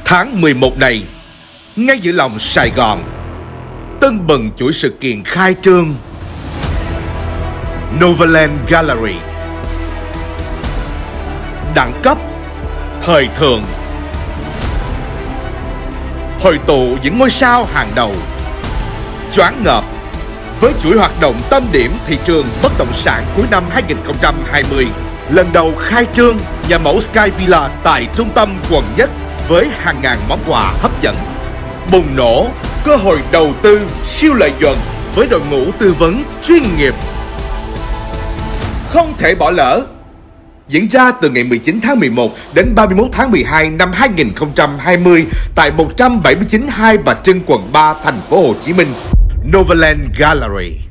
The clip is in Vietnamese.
Tháng 11 này, ngay giữa lòng Sài Gòn, tưng bừng chuỗi sự kiện khai trương Novaland Gallery. Đẳng cấp, thời thượng, hội tụ những ngôi sao hàng đầu, choáng ngợp với chuỗi hoạt động tâm điểm thị trường bất động sản cuối năm 2020. Lần đầu khai trương nhà mẫu Sky Villa tại trung tâm quận Nhất với hàng ngàn món quà hấp dẫn. Bùng nổ cơ hội đầu tư siêu lợi nhuận với đội ngũ tư vấn chuyên nghiệp. Không thể bỏ lỡ. Diễn ra từ ngày 19 tháng 11 đến 31 tháng 12 năm 2020 tại 179 Hai Bà Trưng, quận 3, thành phố Hồ Chí Minh. Novaland Gallery.